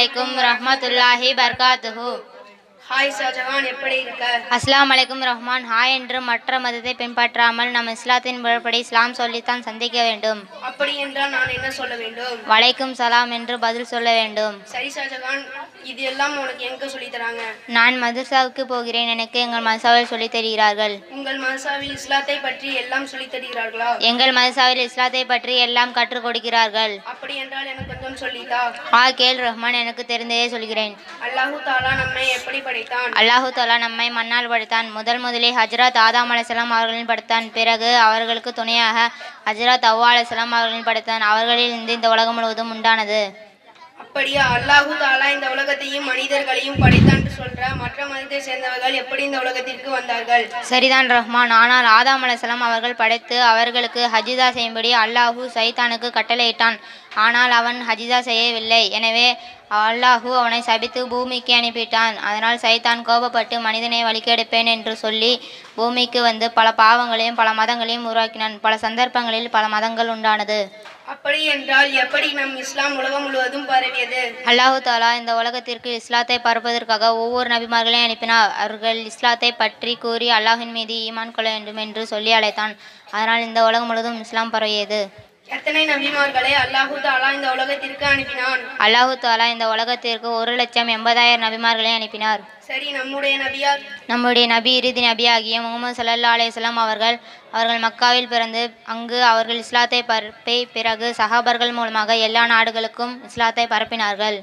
அலைக்கும் ரஹ்மத்துல்லாஹி பர்காத்துஹு. ஹாய் ஷாஜஹான், எப்படி இருக்க? அஸ்ஸலாமு அலைக்கும் ரஹ்மான். ஹாய் என்று மற்ற மதத்தை பின்பற்றாமல் நம் இஸ்லாத்தின் முறைப்படி இஸ்லாம் சொல்லித்தான் சந்திக்க வேண்டும். அப்படி என்றால் நான் என்ன சொல்ல வேண்டும்? வலைக்கும் சலாம் என்று பதில் சொல்ல வேண்டும். சரி ஷாஜஹான், இது எல்லாம் உனக்கு எங்க சொல்லி தராங்க? நான் மதரசாவுக்கு போகிறேன். எனக்கு எங்கள் மதரசாவில் சொல்லித் தருகிறார்கள். உங்கள் மதரசாவில் இஸ்லாத்தை பற்றி எல்லாம் சொல்லி தருகிறார்களா? எங்கள் மதரசாவில் இஸ்லாத்தை பற்றி எல்லாம் கற்றுக் கொடுக்கிறார்கள். அப்படி என்றால் எனக்கு கொஞ்சம் சொல்லித்தா. கேள் ரஹ்மான், எனக்கு தெரிந்ததே சொல்கிறேன். அல்லாஹு தாலா நம்மை எப்படி படைத்தான்? அல்லாஹு தாலா நம்மை மண்ணால் படைத்தான். முதலில் ஹஜ்ரத் ஆதம் அலைஹிஸ்ஸலாம் அவர்களின் படைத்தான். பிறகு அவர்களுக்கு துணையாக ஹஜ்ரத் ஹவ்வா அலைஹிஸ்ஸலாம் அவர்களின் படைத்தான். அவர்களில் இருந்து இந்த உலகம் முழுவதும் உண்டானது. அப்படியா? அல்லாஹு தாலா இந்த உலகத்தையும் மனிதர்களையும் படைத்தான் சொல்ற மற்ற மதத்தை சேர்ந்தவர்கள் எப்படி இந்த உலகத்திற்கு வந்தார்கள்? சரிதான் ரஹ்மான். ஆனால் ஆதம் அலைஹிஸ்ஸலாம் அவர்கள் படைத்து அவர்களுக்கு ஹஜ்ஜா செய்யும்படி அல்லாஹு சைத்தானுக்கு கட்டளையிட்டான். ஆனால் அவன் ஹஜ்ஜா செய்யவில்லை. எனவே அல்லாஹு அவனை சபித்து பூமிக்கு அனுப்பிட்டான். அதனால் சைத்தான் கோபப்பட்டு மனிதனை வழிகெடுப்பேன் என்று சொல்லி பூமிக்கு வந்து பல பாவங்களையும் பல மதங்களையும் உருவாக்கினான். பல சந்தர்ப்பங்களில் பல மதங்கள் உண்டானது. அப்படி என்றால் எப்படி நம் இஸ்லாம் உலகம் முழுவதும் பரவியது? அல்லாஹு தாலா இந்த உலகத்திற்கு இஸ்லாத்தை பரப்புவதற்காக ஒவ்வொரு நபிமார்களையும் அனுப்பினார். அவர்கள் இஸ்லாத்தை பற்றி கூறி அல்லாஹின் மீது ஈமான் கொள்ள வேண்டும் என்று சொல்லி அழைத்தான். அதனால் இந்த உலகம் முழுவதும் இஸ்லாம் பரவியது. எத்தனை நபிமார்களை அல்லாஹு தாலா இந்த உலகத்திற்கு அனுப்பினான்? அல்லாஹு தாலா இந்த உலகத்திற்கு 1,80,000 நபிமார்களை அனுப்பினார். சரி, நம்முடைய நபியார்? நம்முடைய நபி இறுதி நபியாகிய முகமது ஸல்லல்லாஹு அலைஹி வஸல்லம் அவர்கள் மக்காவில் பிறந்து அங்கு அவர்கள் இஸ்லாத்தை பரப்பி பிறகு சஹாபர்கள் மூலமாக எல்லா நாடுகளுக்கும் இஸ்லாத்தை பரப்பினார்கள்.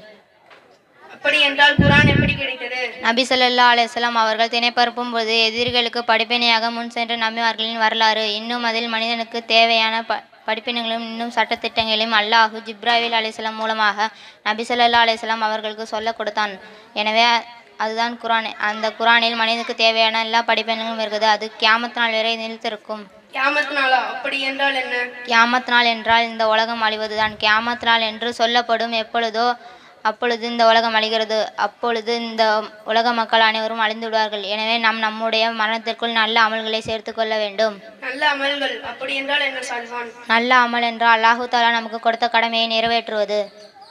அப்படி என்றால் குர்ஆன் எப்படி கிடைத்தது? நபி ஸல்லல்லாஹு அலைஹி வஸல்லம் அவர்கள் திணை பரப்பும் போது எதிரிகளுக்கு படிப்பினையாக முன் சென்ற நபிமார்களின் வரலாறு, இன்னும் அதில் மனிதனுக்கு தேவையான படிப்பினைகளும் இன்னும் சட்டத்திட்டங்களையும் அல்லாஹு ஜிப்ராயில் அலைஹிஸ்ஸலாம் மூலமாக நபி ஸல்லல்லாஹு அலைஹி வஸல்லம் அவர்களுக்கு சொல்ல கொடுத்தான். எனவே அதுதான் குர்ஆன். அந்த குர்ஆனில் மனிதனுக்கு தேவையான எல்லா படிப்பினைகளும் இருக்குது. அது கியாமத் நாள் வரை நிலைத்திருக்கும். கியாமத் நாளா? அப்படி என்றால் என்ன? கியாமத் நாள் என்றால் இந்த உலகம் அழிவதுதான். கியாமத் நாள் என்று சொல்லப்படும் எப்பொழுதோ அப்பொழுது இந்த உலகம் அழிகிறது. அப்பொழுது இந்த உலக மக்கள் அனைவரும் அழிந்து விடுவார்கள். எனவே நம்முடைய மரணத்திற்குள் நல்ல அமல்களை சேர்த்து கொள்ள வேண்டும். நல்ல அமல்கள் அப்படி என்றால் என்ன ஷாஜஹான்? நல்ல அமல் என்றால் அல்லாஹு தாலா நமக்கு கொடுத்த கடமையை நிறைவேற்றுவது.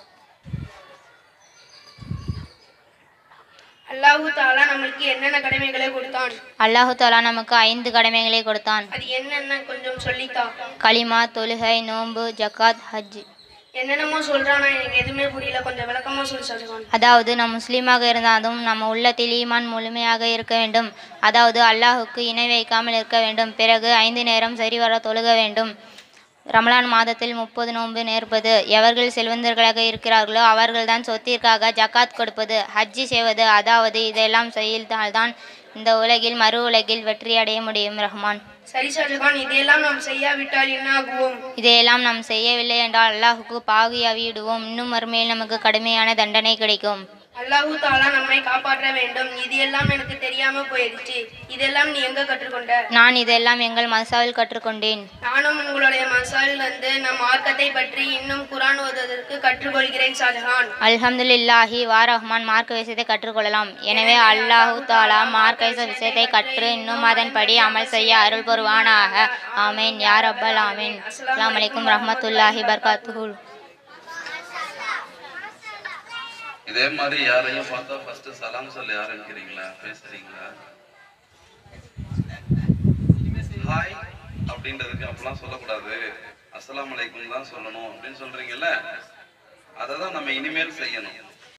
அல்லாஹு தாலா நமக்கு என்னென்ன கடமைகளை கொடுத்தான்? அல்லாஹு தாலா நமக்கு 5 கடமைகளை கொடுத்தான். அது என்னென்ன கொஞ்சம் சொல்லித்தா. கலிமா, தொழுகை, நோன்பு, ஜக்காத், ஹஜ். என்னென்னமோ சொல்றானா, எனக்கு எதுவுமே புரியல. கொஞ்சம் விளக்கமா சொல்லு ஷாஜஹான். அதாவது நம் முஸ்லீமாக இருந்தாலும் நம்ம உள்ளத்தில் ஈமான் முழுமையாக இருக்க வேண்டும். அதாவது அல்லாஹுக்கு இணை வைக்காமல் இருக்க வேண்டும். பிறகு 5 நேரம் சரிவர தொழுக வேண்டும். ரமலான் மாதத்தில் 30 நோன்பு நேர்ப்பது. எவர்கள் செல்வந்தர்களாக இருக்கிறார்களோ அவர்கள்தான் சொத்திற்காக ஜக்காத் கொடுப்பது, ஹஜ்ஜி செய்வது. அதாவது இதெல்லாம் செய்தால்தான் இந்த உலகில் மறு உலகில் வெற்றி அடைய முடியும். ரஹ்மான். சரி ஷாஜஹான், இதையெல்லாம் நாம் செய்யாவிட்டால் என்ன ஆகுவோம்? இதையெல்லாம் நாம் செய்யவில்லை என்றால் அல்லாஹுக்கு பாவியாகிவிடுவோம். இன்னும் மறுமையில் நமக்கு கடுமையான தண்டனை கிடைக்கும். அல்லாஹு தாலா நம்மை காப்பாற்ற வேண்டும். இது எல்லாம் எனக்கு தெரியாம போயிடுச்சு. இதெல்லாம் நீ எங்க கற்றுக்கொண்ட? நான் இதெல்லாம் எங்கள் மதரசாவில் கற்றுக்கொண்டேன். நானும் உங்களுடைய மதரசாவில் வந்து நம் மார்க்கத்தை பற்றி இன்னும் குர்ஆன் ஓதுவதற்கு கற்றுக்கொள்கிறேன் ஷாஜஹான். அல்ஹம்துலில்லாஹி வா ரஹ்மான். மார்க்க விஷயத்தை கற்றுக்கொள்ளலாம். எனவே அல்லாஹு தாலா மார்க்க விஷயத்தை கற்று இன்னும் அதன்படி அமல் செய்ய அருள் புரிவானாக. ஆமீன் யா ரப்பல் ஆமீன். அஸ்ஸலாமு அலைக்கும் ரஹ்மத்துல்லாஹி பர்காத்துஹு. இதே மாதிரி யாரையும் பார்த்தா ஃபர்ஸ்ட் சலாம் சொல்லி ஆரம்பிக்கிறீங்களா? பேசுறீங்களா? ஹாய் அப்படின்றதுக்கு அப்படிலாம் சொல்லக்கூடாது, அஸ்ஸலாமு அலைக்கும் தான் சொல்லணும் அப்படின்னு சொல்றீங்கல்ல, அதை தான் நம்ம இனிமேல் செய்யணும்.